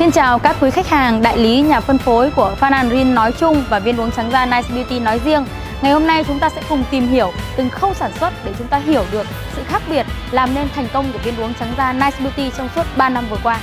Xin chào các quý khách hàng, đại lý, nhà phân phối của Phan Green nói chung và viên uống trắng da Nice Beauty nói riêng. Ngày hôm nay chúng ta sẽ cùng tìm hiểu từng khâu sản xuất để chúng ta hiểu được sự khác biệt làm nên thành công của viên uống trắng da Nice Beauty trong suốt 3 năm vừa qua.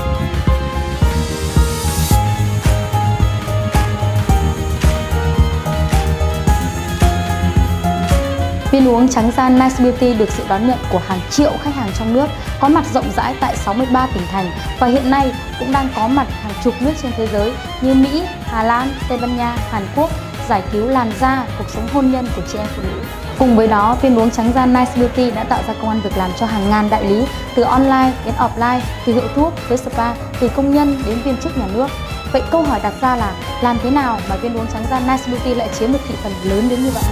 Viên uống trắng da Nice Beauty được sự đón nhận của hàng triệu khách hàng trong nước, có mặt rộng rãi tại 63 tỉnh thành và hiện nay cũng đang có mặt hàng chục nước trên thế giới như Mỹ, Hà Lan, Tây Ban Nha, Hàn Quốc, giải cứu làn da, cuộc sống hôn nhân của chị em phụ nữ. Cùng với đó, viên uống trắng da Nice Beauty đã tạo ra công ăn việc làm cho hàng ngàn đại lý, từ online đến offline, từ hiệu thuốc tới spa, từ công nhân đến viên chức nhà nước. Vậy câu hỏi đặt ra là làm thế nào mà viên uống trắng da Nice Beauty lại chiếm được thị phần lớn đến như vậy?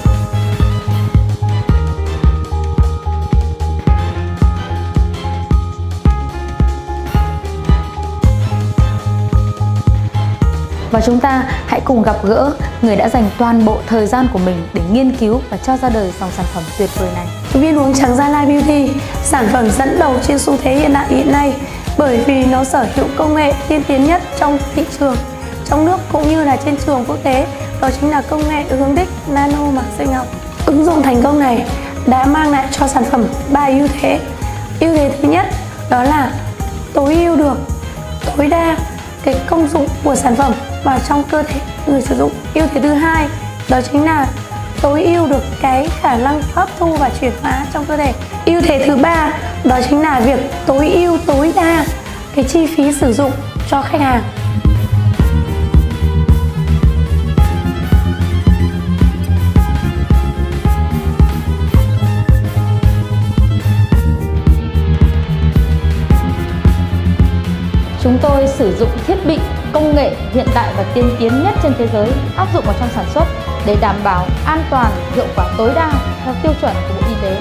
Và chúng ta hãy cùng gặp gỡ người đã dành toàn bộ thời gian của mình để nghiên cứu và cho ra đời dòng sản phẩm tuyệt vời này. Viên uống trắng da Nice Beauty, sản phẩm dẫn đầu trên xu thế hiện nay bởi vì nó sở hữu công nghệ tiên tiến nhất trong thị trường, trong nước cũng như là trên trường quốc tế. Đó chính là công nghệ hướng đích nano màng sinh học. Ứng dụng thành công này đã mang lại cho sản phẩm 3 ưu thế. Ưu thế thứ nhất đó là tối ưu được tối đa cái công dụng của sản phẩm vào trong cơ thể người sử dụng. Ưu thế thứ hai đó chính là tối ưu được cái khả năng hấp thu và chuyển hóa trong cơ thể. Ưu thế thứ ba đó chính là việc tối ưu tối đa cái chi phí sử dụng cho khách hàng. Chúng tôi sử dụng thiết bị công nghệ hiện đại và tiên tiến nhất trên thế giới áp dụng vào trong sản xuất để đảm bảo an toàn, hiệu quả tối đa theo tiêu chuẩn của Bộ Y tế.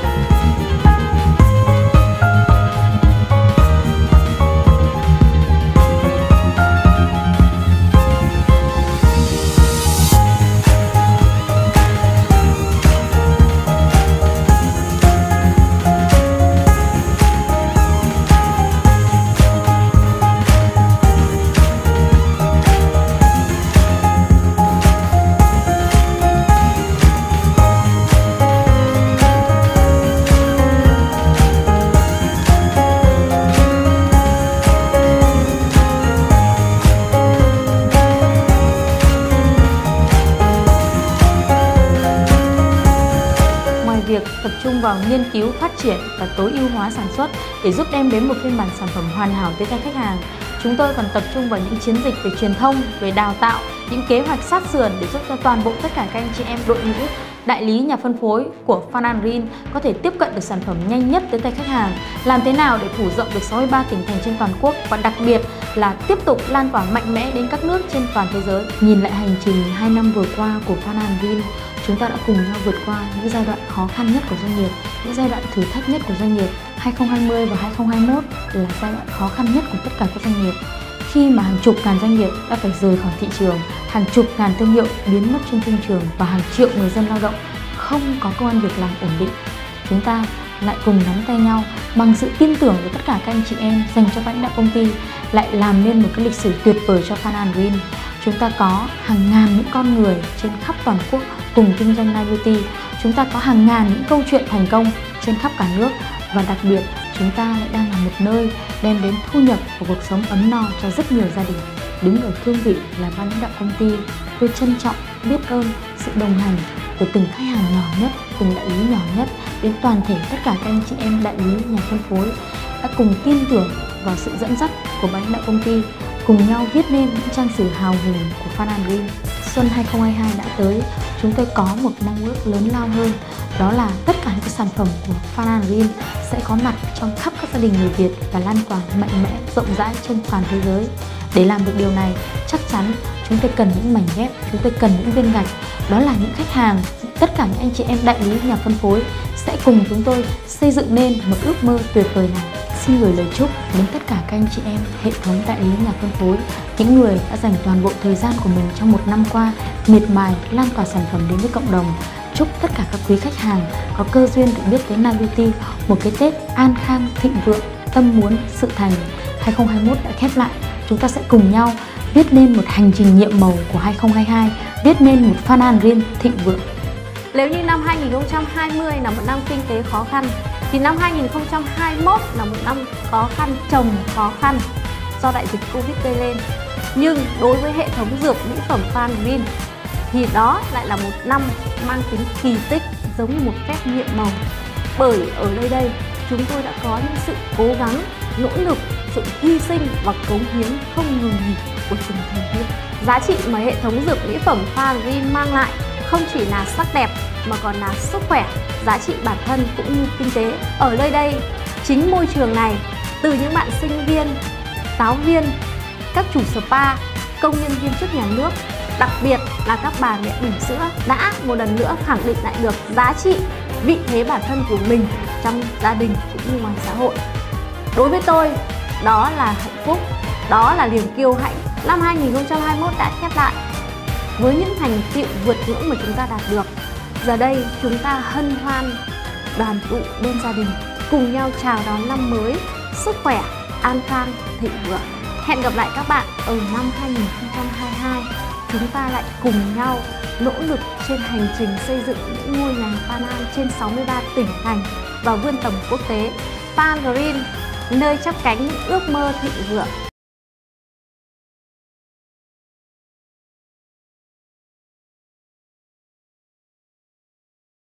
Việc tập trung vào nghiên cứu, phát triển và tối ưu hóa sản xuất để giúp đem đến một phiên bản sản phẩm hoàn hảo tới tay khách hàng. Chúng tôi còn tập trung vào những chiến dịch về truyền thông, về đào tạo, những kế hoạch sát sườn để giúp cho toàn bộ tất cả các anh chị em đội ngũ đại lý, nhà phân phối của Phan Green có thể tiếp cận được sản phẩm nhanh nhất tới tay khách hàng. Làm thế nào để phủ rộng được 63 tỉnh thành trên toàn quốc và đặc biệt là tiếp tục lan tỏa mạnh mẽ đến các nước trên toàn thế giới. Nhìn lại hành trình 2 năm vừa qua của Phan Green, chúng ta đã cùng nhau vượt qua những giai đoạn khó khăn nhất của doanh nghiệp, những giai đoạn thử thách nhất của doanh nghiệp. 2020 và 2021 là giai đoạn khó khăn nhất của tất cả các doanh nghiệp. Khi mà hàng chục ngàn doanh nghiệp đã phải rời khỏi thị trường, hàng chục ngàn thương hiệu biến mất trên thương trường và hàng triệu người dân lao động không có công ăn việc làm ổn định, chúng ta lại cùng nắm tay nhau bằng sự tin tưởng của tất cả các anh chị em dành cho lãnh đạo công ty, lại làm nên một cái lịch sử tuyệt vời cho Phan Green. Chúng ta có hàng ngàn những con người trên khắp toàn quốc cùng kinh doanh Nice Beauty. Chúng ta có hàng ngàn những câu chuyện thành công trên khắp cả nước và đặc biệt chúng ta lại đang là một nơi đem đến thu nhập và cuộc sống ấm no cho rất nhiều gia đình. Đứng ở cương vị là ban lãnh đạo công ty, tôi trân trọng, biết ơn sự đồng hành của từng khách hàng nhỏ nhất, từng đại lý nhỏ nhất đến toàn thể tất cả các anh chị em đại lý, nhà phân phối đã cùng tin tưởng vào sự dẫn dắt của ban lãnh đạo công ty, cùng nhau viết nên những trang sử hào hùng của Phan Green. Xuân 2022 đã tới, chúng tôi có một mong ước lớn lao hơn, đó là tất cả những sản phẩm của Phan Green sẽ có mặt trong khắp các gia đình người Việt và lan tỏa mạnh mẽ, rộng rãi trên toàn thế giới. Để làm được điều này, chắc chắn chúng tôi cần những mảnh ghép, chúng tôi cần những viên gạch, đó là những khách hàng, tất cả những anh chị em đại lý, nhà phân phối sẽ cùng chúng tôi xây dựng nên một ước mơ tuyệt vời này. Xin gửi lời chúc đến tất cả các anh chị em hệ thống đại lý, nhà phân phối, những người đã dành toàn bộ thời gian của mình trong 1 năm qua miệt mài lan tỏa sản phẩm đến với cộng đồng. Chúc tất cả các quý khách hàng có cơ duyên được biết tới Nice Beauty một cái Tết an khang, thịnh vượng, tâm muốn sự thành. 2021 đã khép lại. Chúng ta sẽ cùng nhau viết nên một hành trình nhiệm màu của 2022, viết nên một Phan Anriên thịnh vượng. Nếu như năm 2020 là một năm kinh tế khó khăn, thì năm 2021 là một năm khó khăn chồng khó khăn do đại dịch Covid gây lên. Nhưng đối với hệ thống dược mỹ phẩm Phan Anriên thì đó lại là một năm mang tính kỳ tích, giống như một phép nhiệm màu. Bởi ở nơi đây chúng tôi đã có những sự cố gắng, nỗ lực, sự hy sinh và cống hiến không ngừng nghỉ của từng thành viên. Giá trị mà hệ thống dược mỹ phẩm Phan Anriên mang lại không chỉ là sắc đẹp mà còn là sức khỏe, giá trị bản thân cũng như kinh tế. Ở nơi đây, chính môi trường này, từ những bạn sinh viên, giáo viên, các chủ spa, công nhân viên chức nhà nước, đặc biệt là các bà mẹ bỉm sữa đã một lần nữa khẳng định lại được giá trị, vị thế bản thân của mình trong gia đình cũng như ngoài xã hội. Đối với tôi, đó là hạnh phúc, đó là niềm kiêu hãnh. Năm 2021 đã khép lại với những thành tựu vượt ngưỡng mà chúng ta đạt được. Giờ đây chúng ta hân hoan đoàn tụ bên gia đình, cùng nhau chào đón năm mới, sức khỏe, an khang, thịnh vượng. Hẹn gặp lại các bạn ở năm 2022. Chúng ta lại cùng nhau nỗ lực trên hành trình xây dựng những ngôi làng Phan An trên 63 tỉnh thành và vươn tầm quốc tế. Phan Anriên, nơi chắp cánh những ước mơ thịnh vượng.